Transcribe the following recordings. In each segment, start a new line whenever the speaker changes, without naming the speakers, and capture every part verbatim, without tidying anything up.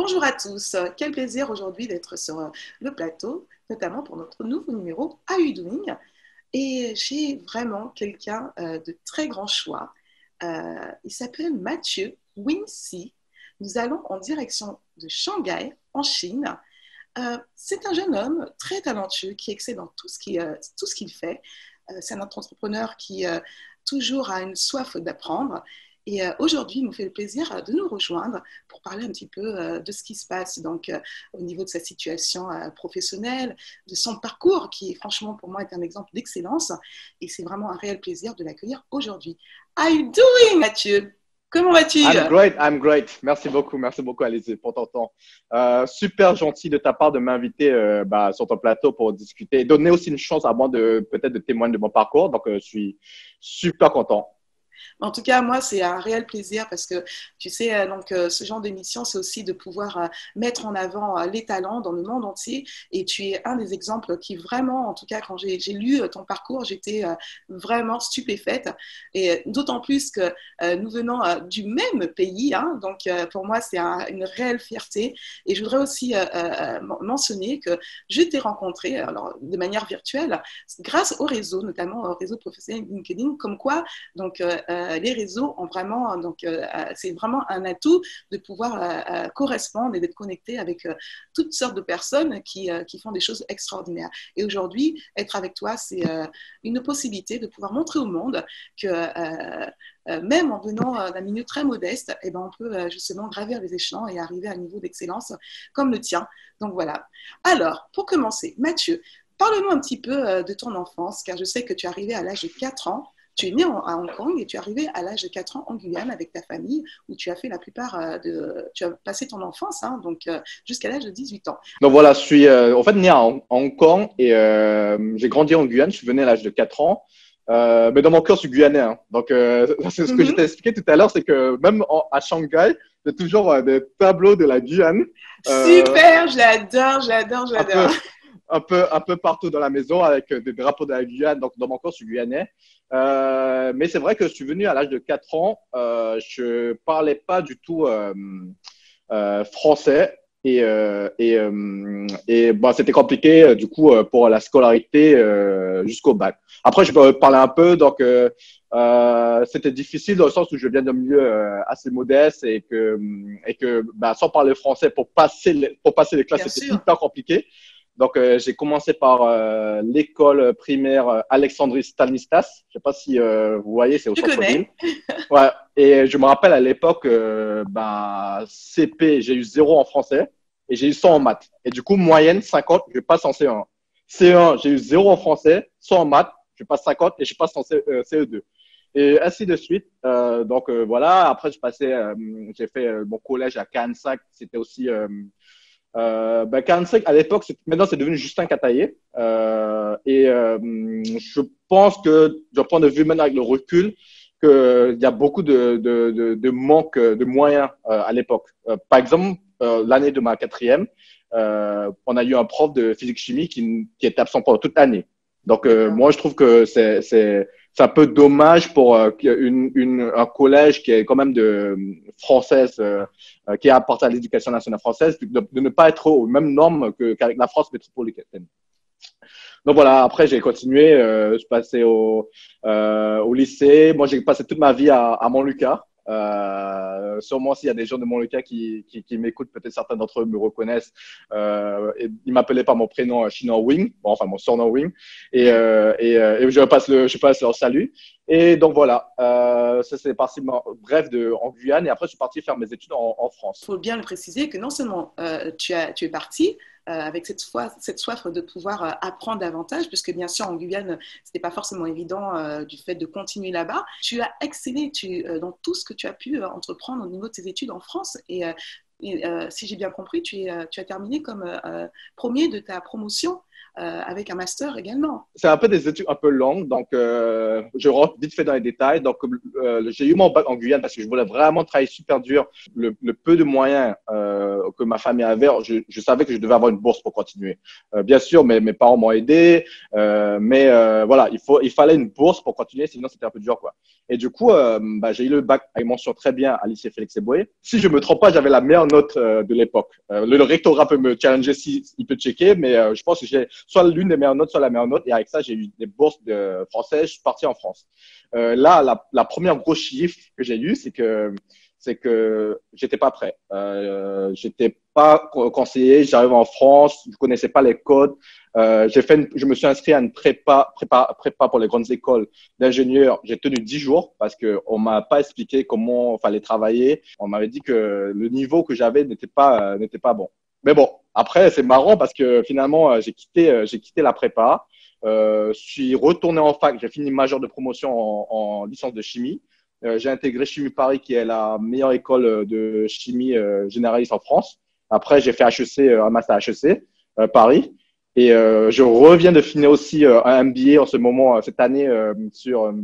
Bonjour à tous, quel plaisir aujourd'hui d'être sur le plateau, notamment pour notre nouveau numéro How You Doing. Et j'ai vraiment quelqu'un euh, de très grand choix. Euh, il s'appelle Mathieu Wingxi. Nous allons en direction de Shanghai, en Chine. Euh, c'est un jeune homme très talentueux qui excelle dans tout ce qu'il, euh, tout ce qu'il fait. Euh, c'est un entrepreneur qui euh, toujours a une soif d'apprendre. Et euh, aujourd'hui, il nous fait le plaisir de nous rejoindre pour parler un petit peu euh, de ce qui se passe donc, euh, au niveau de sa situation euh, professionnelle, de son parcours qui, franchement, pour moi, est un exemple d'excellence. Et c'est vraiment un réel plaisir de l'accueillir aujourd'hui. How you doing, Mathieu? Comment vas-tu?
I'm great, I'm great. Merci beaucoup, merci beaucoup, Alizé, pour ton temps. Euh, super gentil de ta part de m'inviter euh, bah, sur ton plateau pour discuter et donner aussi une chance à moi de peut-être de témoigner de mon parcours. Donc, euh, je suis super content.
En tout cas, moi, c'est un réel plaisir parce que, tu sais, euh, donc, euh, ce genre d'émission, c'est aussi de pouvoir euh, mettre en avant euh, les talents dans le monde entier. Et tu es un des exemples qui vraiment, en tout cas, quand j'ai, j'ai lu euh, ton parcours, j'étais euh, vraiment stupéfaite. Et euh, d'autant plus que euh, nous venons euh, du même pays. Hein, donc, euh, pour moi, c'est un, une réelle fierté. Et je voudrais aussi euh, euh, mentionner que je t'ai rencontré alors, de manière virtuelle grâce au réseau, notamment au réseau professionnel LinkedIn, comme quoi, donc, euh, Euh, les réseaux ont vraiment, donc euh, c'est vraiment un atout de pouvoir euh, correspondre et d'être connecté avec euh, toutes sortes de personnes qui, euh, qui font des choses extraordinaires. Et aujourd'hui, être avec toi, c'est euh, une possibilité de pouvoir montrer au monde que euh, euh, même en venant euh, d'un milieu très modeste, eh ben, on peut euh, justement gravir les échelons et arriver à un niveau d'excellence comme le tien. Donc voilà. Alors, pour commencer, Mathieu, parle-nous un petit peu euh, de ton enfance, car je sais que tu es arrivé à l'âge de quatre ans. Tu es né en, à Hong Kong et tu es arrivé à l'âge de quatre ans en Guyane avec ta famille où tu as fait la plupart euh, de... Tu as passé ton enfance, hein, donc euh, jusqu'à l'âge de dix-huit ans.
Donc voilà, je suis euh, en fait né à Hong Hong Kong et euh, j'ai grandi en Guyane. Je suis venu à l'âge de quatre ans. Euh, mais dans mon cœur, je suis guyanais. Hein. Donc, euh, c'est ce que je
Mm-hmm.
t'ai expliqué tout à l'heure, c'est que même en, à Shanghai, il y a toujours euh, des tableaux de la Guyane. Euh,
Super, je l'adore, je l'adore, je
un
l'adore.
peu, un peu, un peu partout dans la maison avec des drapeaux de la Guyane. Donc, dans mon corps, je suis guyanais. Euh, mais c'est vrai que je suis venu à l'âge de quatre ans. Euh, je parlais pas du tout euh, euh, français. Et, euh, et, euh, et bon, c'était compliqué euh, du coup euh, pour la scolarité euh, jusqu'au bac. Après, je peux parler un peu. Donc, euh, euh, c'était difficile dans le sens où je viens d'un milieu euh, assez modeste et que, et que bah, sans parler français, pour passer les, pour passer les classes,
Bien
c'était
sûr.
hyper compliqué. Donc, euh, j'ai commencé par euh, l'école primaire euh, Alexandrie Stanislas. Je sais pas si euh, vous voyez, c'est au
Je
centre-ville.
connais.
Ouais. Et je me rappelle à l'époque, euh, ben, C P, j'ai eu zéro en français et j'ai eu cent en
Ah,
maths. Et du coup, moyenne cinquante, je passe en C un. C un, j'ai eu zéro en français, cent en maths, je passe cinquante et je passe en C, euh, C E deux. Et ainsi de suite. Euh, donc euh, voilà, après, je passais, euh, j'ai fait euh, mon collège à quarante-cinq. C'était aussi euh, euh, ben quarante-cinq, à l'époque, c'est, maintenant c'est devenu Justin Cataillé. Euh, et euh, je pense que, d'un point de vue maintenant avec le recul, qu'il y a beaucoup de, de, de, de manque de moyens euh, à l'époque. Euh, par exemple, euh, l'année de ma quatrième, euh, on a eu un prof de physique-chimie qui, qui était absent pendant toute l'année. Donc, euh,
d'accord.
moi, je trouve que c'est, c'est, c'est un peu dommage pour euh, une, une, un collège qui est quand même de française, euh, euh, qui apporte à l'éducation nationale française, de, de ne pas être aux mêmes normes que, qu'avec la France métropolitaine. Donc voilà, après j'ai continué, euh, je passais au, euh, au lycée. Moi j'ai passé toute ma vie à, à Montlucas. Euh, sûrement s'il y a des gens de Montlucas qui, qui, qui m'écoutent, peut-être certains d'entre eux me reconnaissent. Euh, et ils m'appelaient par mon prénom chinois Wing, bon, enfin mon surnom Wing. Et, euh, et, euh, et je passe le, je passe leur salut. Et donc voilà, euh, ça c'est parti bref de en Guyane. Et après je suis parti faire mes études en, en
Il
France.
faut bien le préciser que non seulement euh, tu, as, tu es parti euh, avec cette, foi, cette soif de pouvoir euh, apprendre davantage, puisque bien sûr en Guyane, ce n'était pas forcément évident euh, du fait de continuer là-bas, tu as excellé tu, euh, dans tout ce que tu as pu euh, entreprendre au niveau de tes études en France. Et, euh, et euh, si j'ai bien compris, tu, es, euh, tu as terminé comme euh, premier de ta promotion euh, avec un master également.
C'est un peu des études un peu longues, donc euh, je rentre vite fait dans les détails. Donc, euh, j'ai eu mon bac en Guyane parce que je voulais vraiment travailler super dur. Le, le peu de moyens euh, que ma famille avait, je, je savais que je devais avoir une bourse pour continuer. Euh, bien sûr, mes, mes parents m'ont aidé, euh, mais euh, voilà, il, faut, il fallait une bourse pour continuer, sinon c'était un peu dur, quoi. Et du coup, euh, bah, j'ai eu le bac avec mention très bien à lycée Félix Éboué. Si je me trompe pas, j'avais la meilleure note euh, de l'époque. Euh, le, le rectorat peut me challenger s'il si, peut checker, mais euh, je pense que j'ai soit l'une des meilleures notes, soit la meilleure note. Et avec ça, j'ai eu des bourses de français. Je suis parti en France. Euh, là, la, la première grosse chiffre que j'ai eue, c'est que c'est que j'étais pas prêt. Euh, j'étais pas conseillé. J'arrive en France, je connaissais pas les codes. Euh, j'ai fait, une, je me suis inscrit à une prépa, prépa, prépa pour les grandes écoles d'ingénieurs. J'ai tenu dix jours parce que on m'a pas expliqué comment il fallait travailler. On m'avait dit que le niveau que j'avais n'était pas, euh, n'était pas bon. Mais bon, après c'est marrant parce que finalement j'ai quitté, euh, j'ai quitté la prépa. Euh, je suis retourné en fac. J'ai fini major de promotion en, en licence de chimie. Euh, j'ai intégré Chimie Paris, qui est la meilleure école de chimie euh, généraliste en France. Après, j'ai fait H E C, euh, un master H E C, euh, Paris. Et euh, je reviens de finir aussi euh, un M B A en ce moment, euh, cette année, euh, sur euh,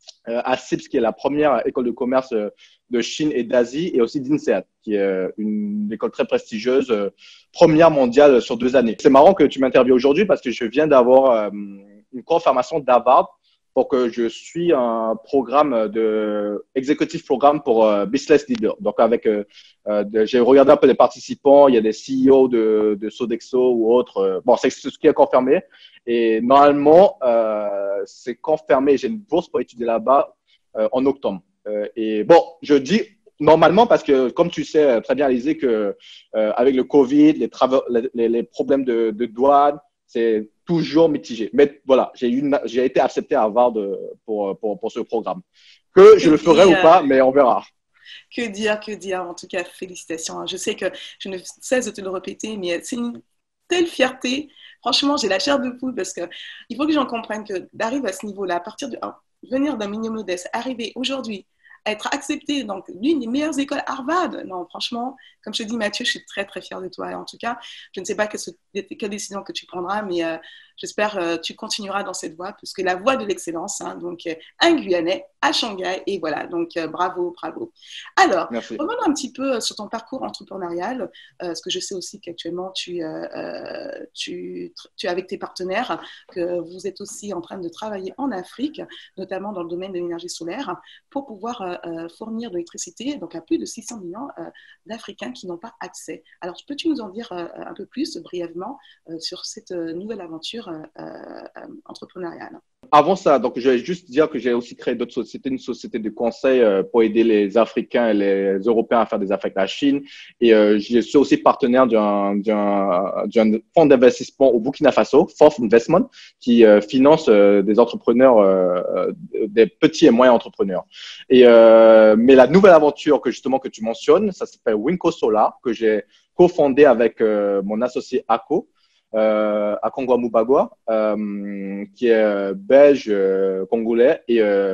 A C I P S, qui est la première école de commerce euh, de Chine et d'Asie, et aussi d'INSEAD, qui est euh, une école très prestigieuse, euh, première mondiale sur deux années. C'est marrant que tu m'interviewes aujourd'hui parce que je viens d'avoir euh, une confirmation d'Harvard pour que je suis un programme de executive programme pour euh, business leader. Donc avec, euh, euh, de, j'ai regardé un peu les participants, il y a des C E O de, de Sodexo ou autres. Bon, c'est ce qui est confirmé. Et normalement, euh, c'est confirmé. J'ai une bourse pour étudier là-bas euh, en octobre. Euh, et bon, je dis normalement parce que, comme tu sais très bien, Alizé, que euh, avec le Covid, les, les, les problèmes de, de douane, c'est toujours mitigé. Mais voilà, j'ai, une, j'ai été accepté à Harvard pour, pour, pour ce programme. Que je
Que
le ferai
dire,
ou pas, mais on verra.
Que dire, que dire. En tout cas, félicitations. Je sais que je ne cesse de te le répéter, mais c'est une telle fierté. Franchement, j'ai la chair de poule parce qu'il faut que j'en comprenne que d'arriver à ce niveau-là, à partir de venir d'un milieu modeste, arriver aujourd'hui être accepté dans l'une des meilleures écoles Harvard. Non, franchement, comme je te dis, Mathieu, je suis très, très fière de toi. Et en tout cas, je ne sais pas quelle décision que tu prendras, mais euh, j'espère que euh, tu continueras dans cette voie, puisque la voie de l'excellence, hein, donc euh, un Guyanais à Shanghai, et voilà, donc euh, bravo, bravo. Alors,
Merci.
revenons un petit peu sur ton parcours entrepreneurial, euh, parce que je sais aussi qu'actuellement, tu, euh, tu, tu es avec tes partenaires, que vous êtes aussi en train de travailler en Afrique, notamment dans le domaine de l'énergie solaire, pour pouvoir euh, fournir de l'électricité donc à plus de six cents millions euh, d'Africains qui n'ont pas accès. Alors, peux-tu nous en dire euh, un peu plus brièvement euh, sur cette euh, nouvelle aventure euh, euh, entrepreneuriale?
Avant ça, donc je vais juste dire que j'ai aussi créé d'autres sociétés, une société de conseil euh, pour aider les Africains et les Européens à faire des affaires avec la Chine. Et euh, je suis aussi partenaire d'un, d'un, d'un fonds d'investissement au Burkina Faso, Fourth Investment, qui euh, finance euh, des entrepreneurs, euh, des petits et moyens entrepreneurs. Et euh, mais la nouvelle aventure que justement que tu mentionnes, ça s'appelle Winco Solar, que j'ai cofondé avec euh, mon associé Ako. Euh, à Kongwa Mubagwa, euh, qui est belge, euh, congolais, et, euh,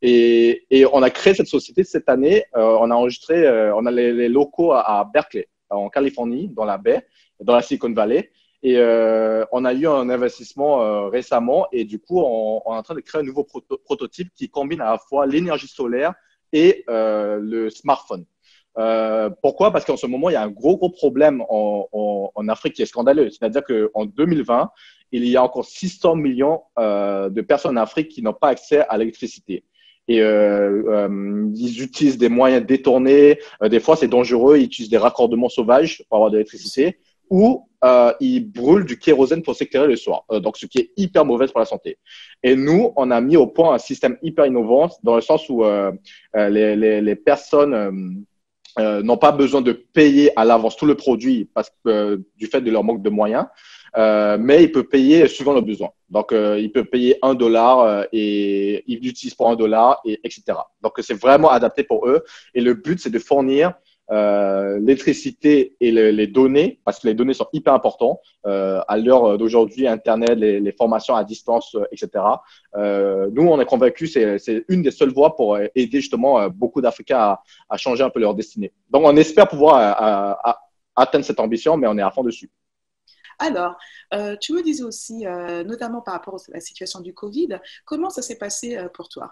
et, et on a créé cette société cette année. Euh, on a enregistré, euh, on a les, les locaux à, à Berkeley, en Californie, dans la baie, dans la Silicon Valley. Et euh, on a eu un investissement euh, récemment, et du coup, on, on est en train de créer un nouveau proto- prototype qui combine à la fois l'énergie solaire et euh, le smartphone. Euh, pourquoi? Parce qu'en ce moment, il y a un gros, gros problème en, en, en Afrique qui est scandaleux. C'est-à-dire qu'en deux mille vingt, il y a encore six cents millions euh, de personnes en Afrique qui n'ont pas accès à l'électricité. Et euh, euh, ils utilisent des moyens détournés. Euh, des fois, c'est dangereux. Ils utilisent des raccordements sauvages pour avoir de l'électricité. Ou euh, ils brûlent du kérosène pour s'éclairer le soir. Euh, donc, ce qui est hyper mauvais pour la santé. Et nous, on a mis au point un système hyper innovant dans le sens où euh, les, les, les personnes euh, Euh, n'ont pas besoin de payer à l'avance tout le produit parce que euh, du fait de leur manque de moyens, euh, mais ils peuvent payer suivant leurs besoins. Donc, euh, ils peuvent payer un dollar euh, et ils l'utilisent pour un dollar, et etc. Donc, c'est vraiment adapté pour eux. Et le but, c'est de fournir euh, l'électricité et le, les données, parce que les données sont hyper importantes euh, à l'heure d'aujourd'hui, Internet, les, les formations à distance, euh, et cetera. Euh, nous, on est convaincus, c'est, c'est une des seules voies pour aider justement euh, beaucoup d'Africains à, à changer un peu leur destinée. Donc, on espère pouvoir à, à, à atteindre cette ambition, mais on est à fond dessus.
Alors, euh, tu me disais aussi, euh, notamment par rapport à la situation du Covid, comment ça s'est passé euh, pour toi?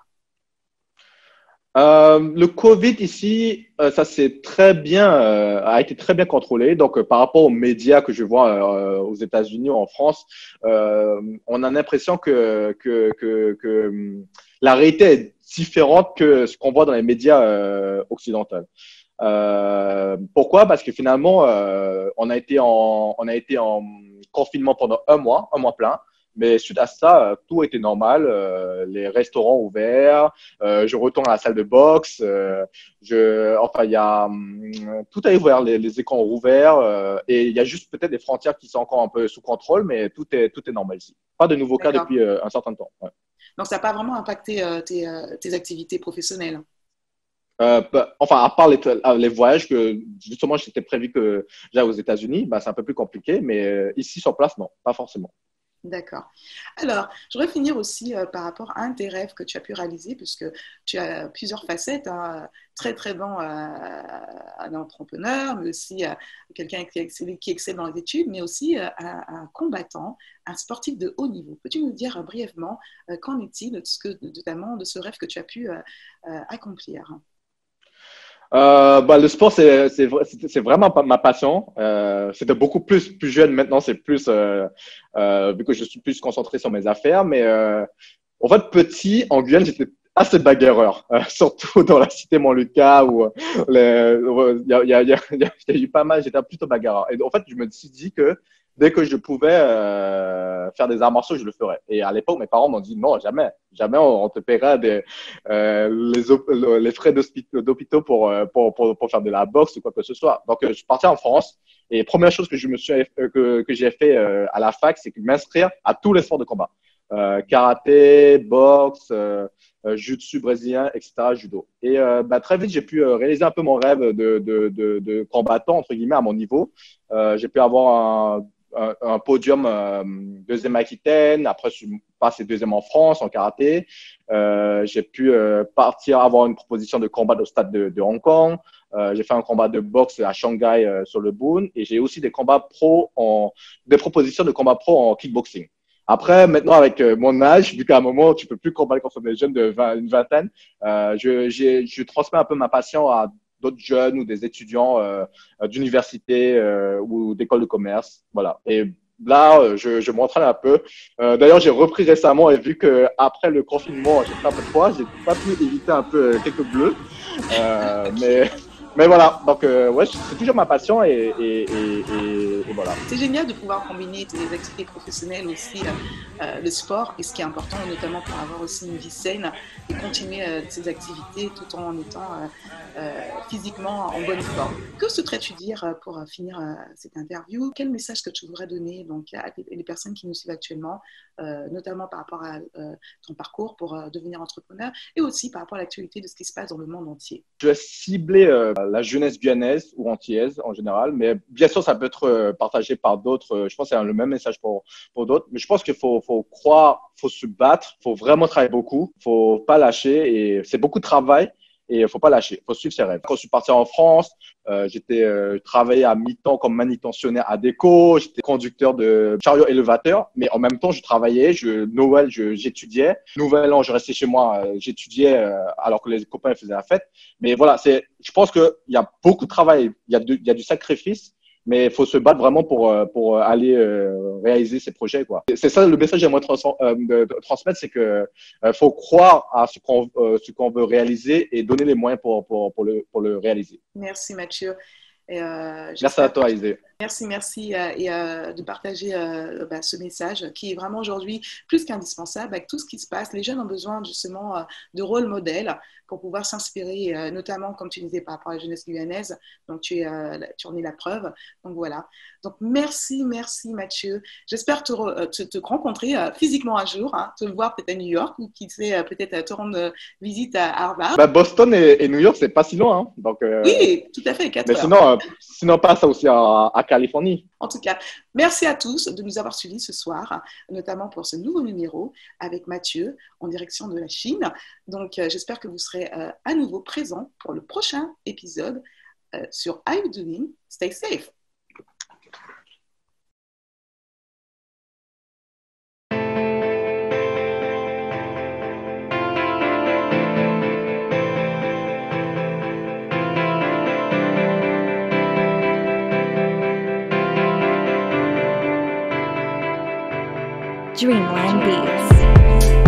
Euh, le Covid ici, euh, ça s'est très bien, euh, a été très bien contrôlé. Donc, euh, par rapport aux médias que je vois euh, aux États-Unis ou en France, euh, on a l'impression que, que, que, que hum, la réalité est différente que ce qu'on voit dans les médias euh, occidentaux. Euh, pourquoi? Parce que finalement, euh, on a été en, on a été en confinement pendant un mois, un mois plein. Mais suite à ça, euh, tout était normal. Euh, les restaurants ouverts, euh, je retourne à la salle de boxe. Euh, je, enfin, il y a hum, tout est ouvert, les, les écrans ouverts, euh, et il y a juste peut-être des frontières qui sont encore un peu sous contrôle, mais tout est tout est normal ici. Pas de nouveaux cas
D'accord.
depuis euh, un certain temps. Ouais.
Donc, ça n'a pas vraiment impacté euh, tes, euh, tes activités professionnelles.
Euh, bah, enfin, à part les, les voyages que justement j'étais prévu que j'aille aux États-Unis, bah, c'est un peu plus compliqué, mais euh, ici sur place, non, pas forcément.
D'accord. Alors, je voudrais finir aussi euh, par rapport à un de tes rêves que tu as pu réaliser, puisque tu as plusieurs facettes, hein, très très bon, euh, un entrepreneur, mais aussi euh, quelqu'un qui excelle, qui excelle dans les études, mais aussi euh, un, un combattant, un sportif de haut niveau. Peux-tu nous dire euh, brièvement euh, qu'en est-il de ce que, notamment de ce rêve que tu as pu euh, euh, accomplir?
Euh, bah, le sport, c'est c'est vra- c'est c'est vraiment pas ma passion. Euh, c'était beaucoup plus plus jeune. Maintenant, c'est plus euh, euh, vu que je suis plus concentré sur mes affaires. Mais euh, en fait, petit en Guyane, j'étais assez bagarreur, euh, surtout dans la cité Montlucas où euh, les- ouais, il y a, il y a, il y a, il y a il y a eu pas mal. J'étais plutôt bagarreur. Et en fait, je me suis dit que dès que je pouvais euh, faire des arts martiaux, je le ferais. Et à l'époque, mes parents m'ont dit non, jamais, jamais on, on te paiera des euh, les, op- les frais d'hôpitaux d'hôpitaux pour, euh, pour, pour, pour faire de la boxe ou quoi que ce soit. Donc, euh, je suis parti en France. Et première chose que je me suis euh, que, que j'ai fait euh, à la fac, c'est que m'inscrire à tous les sports de combat. Euh, karaté, boxe, euh, euh, jiu-jitsu brésilien, et cetera, judo. Et euh, bah, très vite, j'ai pu euh, réaliser un peu mon rêve de, de, de, de combattant, entre guillemets, à mon niveau. Euh, j'ai pu avoir un, un, un podium euh, deuxième Aquitaine, après je suis passé deuxième en France en karaté. Euh, j'ai pu euh, partir avoir une proposition de combat au stade de, de Hong Kong. Euh, j'ai fait un combat de boxe à Shanghai euh, sur le Boon et j'ai aussi des combats pro en des propositions de combat pro en kickboxing. Après, maintenant, avec euh, mon âge, vu qu'à un moment, tu peux plus combattre contre des jeunes de vingt, une vingtaine, euh, je, j'ai, je transmets un peu ma passion à d'autres jeunes ou des étudiants euh, d'université euh, ou d'école de commerce. Voilà. Et là, euh, je, je m'entraîne un peu. Euh, d'ailleurs, j'ai repris récemment et vu que après le confinement, j'ai pris un peu de poids, j'ai pas pu éviter un peu euh, quelques bleus. Euh,
Ok.
mais, mais voilà. Donc, euh, ouais, c'est toujours ma passion et, et, et, et, et voilà.
C'est génial de pouvoir combiner tes activités professionnelles aussi, euh, euh, le sport, et ce qui est important, notamment pour avoir aussi une vie saine et continuer euh, ces activités tout en étant euh, euh, physiquement en bonne forme. Que souhaiterais-tu dire euh, pour euh, finir euh, cette interview? Quel message que tu voudrais donner donc, à les personnes qui nous suivent actuellement, euh, notamment par rapport à euh, ton parcours pour euh, devenir entrepreneur et aussi par rapport à l'actualité de ce qui se passe dans le monde entier?
Je vais cibler euh, la jeunesse guyanaise ou antillaise en général, mais bien sûr, ça peut être euh, partagé par d'autres. Euh, Je pense que c'est le même message pour, pour d'autres. Mais je pense qu'il faut, faut croire, faut se battre, faut vraiment travailler beaucoup, faut pas lâcher et c'est beaucoup de travail. Et il faut pas lâcher, faut suivre ses rêves. Quand je suis parti en France, euh, j'étais euh, travaillé à mi-temps comme manutentionnaire à Déco, j'étais conducteur de chariot élévateur, mais en même temps, je travaillais, je Noël, je, j'étudiais. Nouvel an, je restais chez moi, euh, j'étudiais euh, alors que les copains faisaient la fête. Mais voilà, c'est, je pense qu'il y a beaucoup de travail, il y a, de, il y a du sacrifice, mais il faut se battre vraiment pour, euh, pour aller euh, réaliser ces projets, quoi. C'est ça le message que j'aimerais trans euh, de, de transmettre, c'est que euh, faut croire à ce qu'on euh, ce qu'on veut réaliser et donner les moyens pour, pour, pour, le, pour le réaliser.
Merci Mathieu. Et, euh,
Merci à
j'espère
toi, Isée.
Merci, merci euh, et, euh, de partager euh, bah, ce message qui est vraiment aujourd'hui plus qu'indispensable avec tout ce qui se passe. Les jeunes ont besoin justement euh, de rôle modèles pour pouvoir s'inspirer, euh, notamment comme tu disais par rapport à la jeunesse guyanaise. Donc tu, es, euh, tu en es la preuve. Donc voilà. Donc merci, merci Mathieu. J'espère te, re, te, te rencontrer euh, physiquement un jour, hein, te voir peut-être à New York ou qui sait euh, peut-être te rendre euh, visite à Harvard.
Bah, Boston et, et New York, c'est pas si loin, hein. Donc, euh,
Oui, tout à fait, quatre
mais
heures.
sinon, euh, sinon passe aussi à, à Californie.
En tout cas, merci à tous de nous avoir suivis ce soir, notamment pour ce nouveau numéro avec Mathieu en direction de la Chine. Donc, euh, j'espère que vous serez euh, à nouveau présents pour le prochain épisode euh, sur How You Doing? Stay safe.
Dreamland Beats.